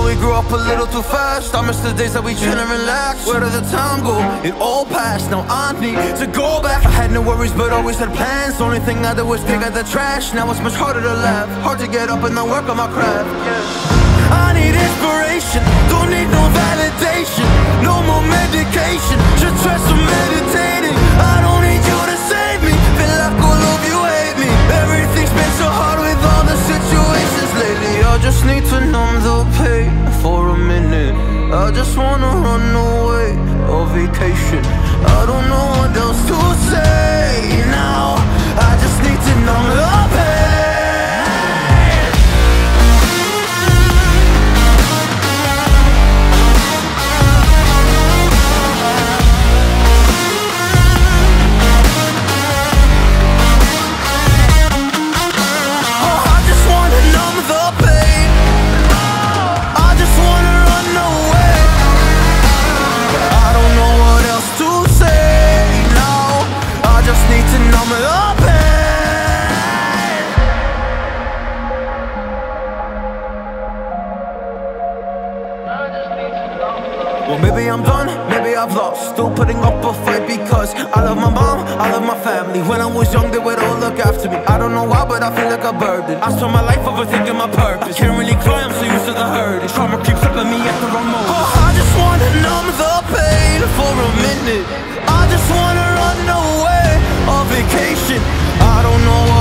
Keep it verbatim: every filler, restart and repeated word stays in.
we grew up a little too fast. I miss the days that we chill and relax. Where did the time go? It all passed, now I need to go back. I had no worries but always had plans. Only thing I did was pick out the trash. Now it's much harder to laugh, hard to get up and then work on my craft. I need inspiration, don't need no validation. No more medication, just try some meditating. I don't need you to save me, feel like all of you hate me. Everything's been so hard with all the situations lately. I just need to numb the pain for a minute. I just wanna run away on vacation. I don't know what else to say now. I just need to numb the pain. Well, maybe I'm done, maybe I've lost. Still putting up a fight because I love my mom, I love my family. When I was young, they would all look after me. I don't know why, but I feel like a burden. I spent my life overthinking my purpose. Can't really cry, I'm so used to the hurt. Trauma keeps up at me at the wrong moment. Oh, I just wanna numb the pain for a minute. I just wanna run away on vacation. I don't know